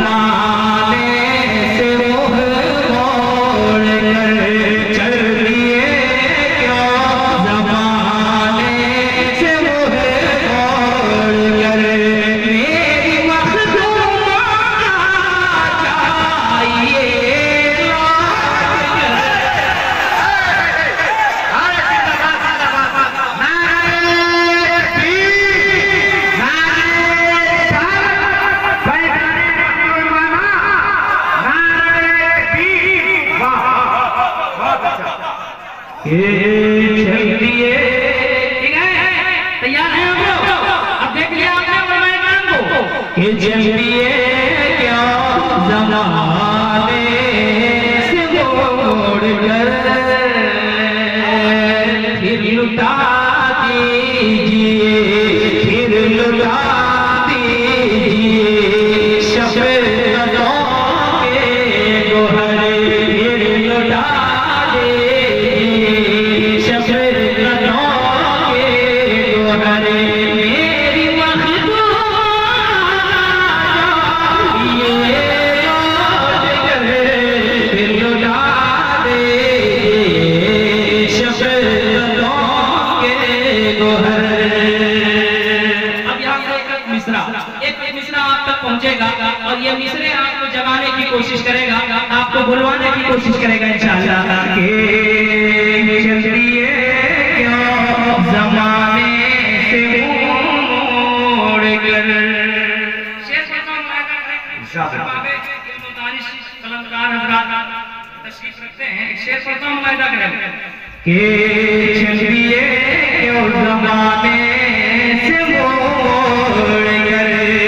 जमाने से मुँह मोड़ कर चल दिए क्यों, जमाने से मुँह मोड़ कर मेरी मखदूमा चाहिए तैयार है आप लोग? अब देख लिया आपने उलमाए किराम को कि जल्दिए क्या ज़माने से मोड़ कर फिर लुटा दीजिए, फिर लुटा दीजिए शफ़क़तों के गोहर, फिर लुटा पहुंचेगा और ये मिसरे आपको जगाने की कोशिश करेगा, आपको बुलवाने की कोशिश करेगा इंशाअल्लाह। के चलिए क्यों ज़माने से मोड़ कर, शेर कलमकार हज़रात तशरीफ रखते हैं, शेर पढ़ता हूं मुलाहिज़ा करें। के चलिए क्यों ज़माने से मोड़ कर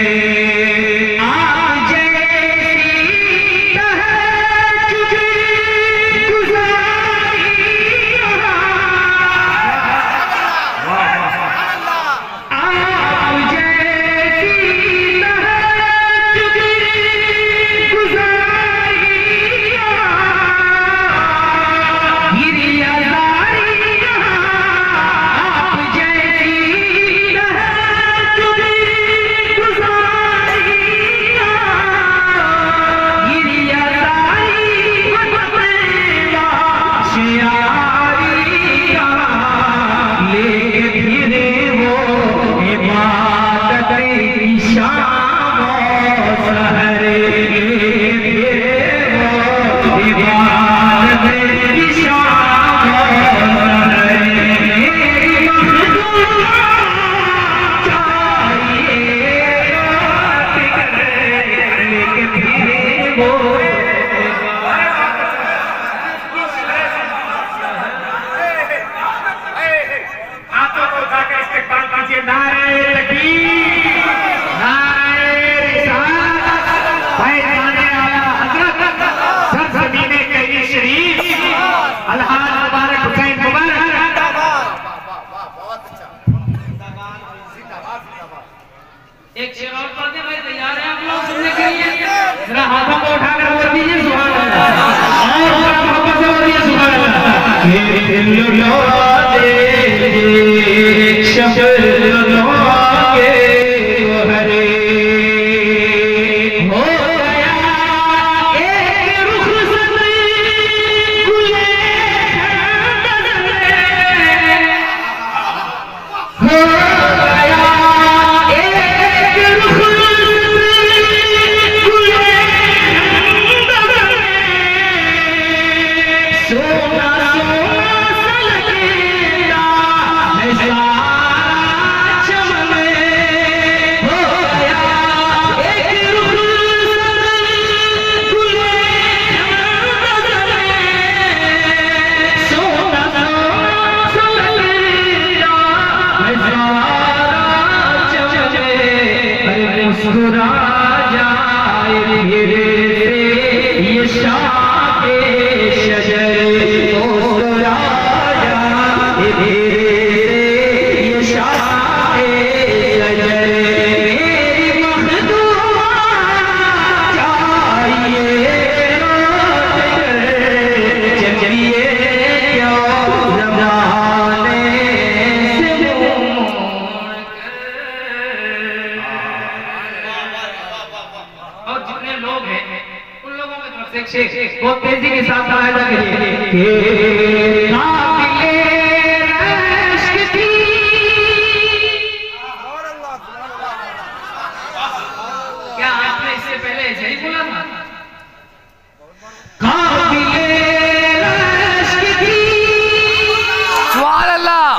एक शेर और पढ़ दे भाई, तैयार है आप लोग सुनने के लिए? जरा हाथों को उठाकर बोल दीजिए सुभान अल्लाह, और जरा मोहब्बत से बोलिए सुभान अल्लाह। ये दिल लौटा दे शफ़क़तों के गोहरे, हो गया एक रुख़सत गुले हो सोना सोना सा लगता है जितने लोग हैं उन लोगों की तरफ से एक शेर बहुत तेजी के साथ आया करिए। क्या आपने इससे पहले ऐसे ही बोला था? सुभान अल्लाह।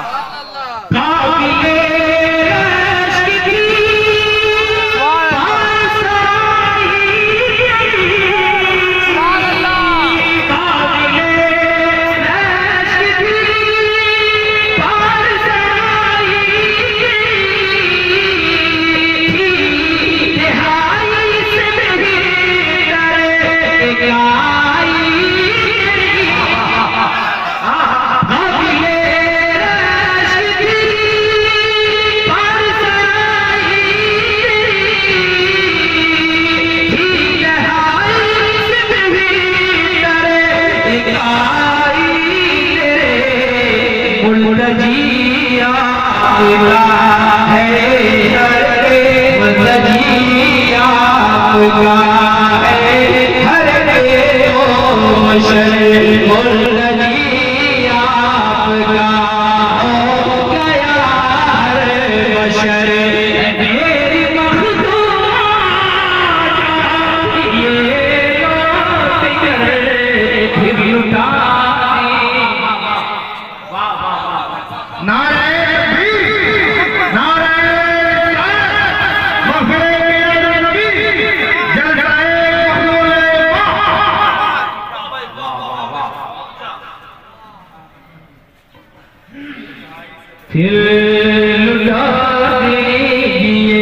फिर लुटा देंगे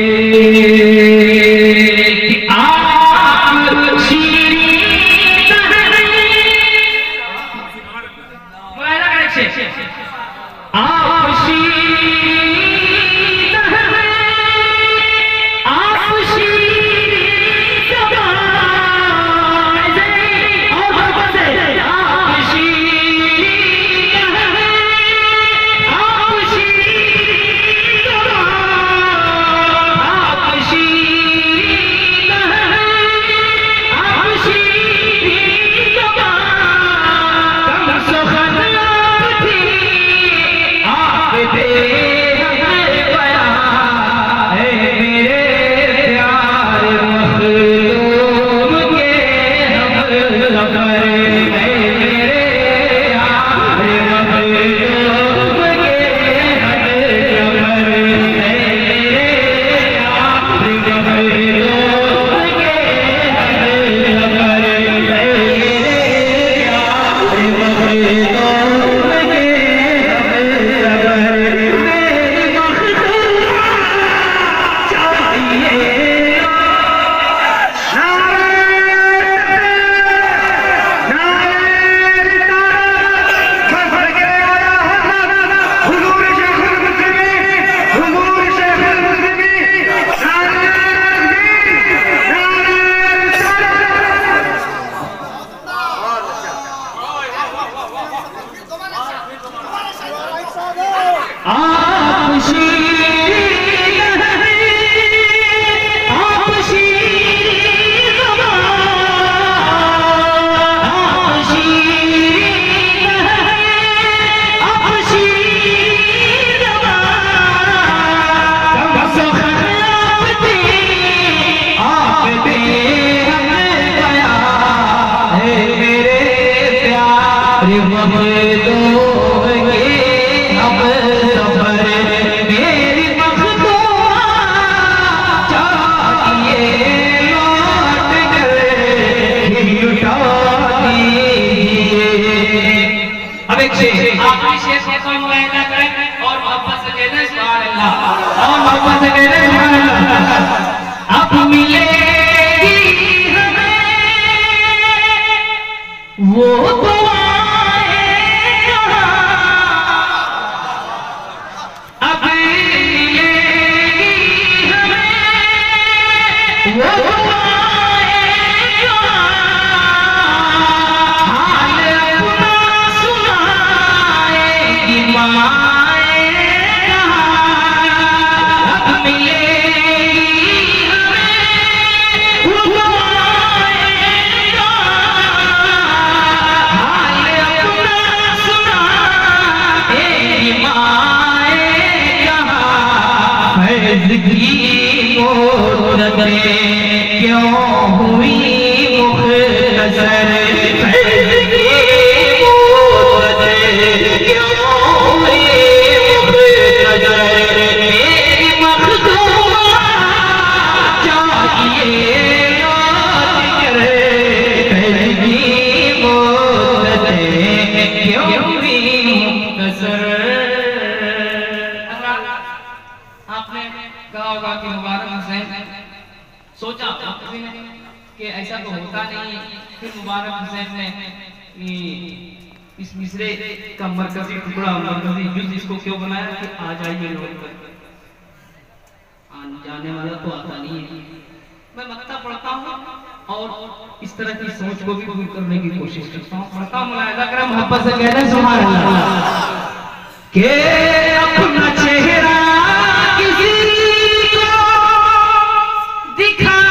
कि आप शीरीन आप शीरीन आप अब मिलेगी हमें वो अब मिलेगी हमें वो हाल अपना सुना क्यों हुई मुख्तसर सोचा कि ऐसा तो होता नहीं है। फिर मुबारक हुसैन ने इस मिसरे का मरकजी टुकड़ा मरकजी जुज़ इसको क्यों बनाया कि आ जाइए लोग पर जाने वाला तो आता नहीं है। मैं मक्ता पढ़ता हूँ और इस तरह की सोच को भी दूर करने की कोशिश करता हूँ। पढ़ता हूँ मुलाहिज़ा करें मोहब्बत से कहते हैं सुभान अल्लाह के अपना चेहरा किसी को दिखा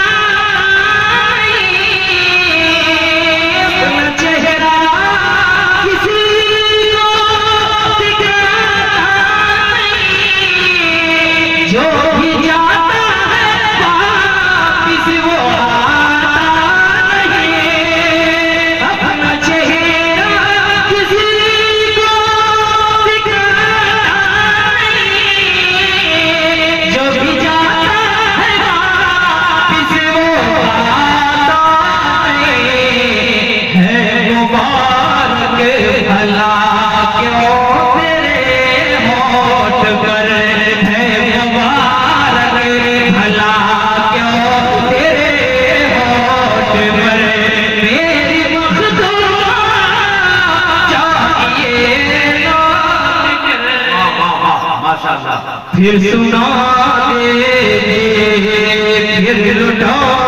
फिर सुना दे फिर लुटा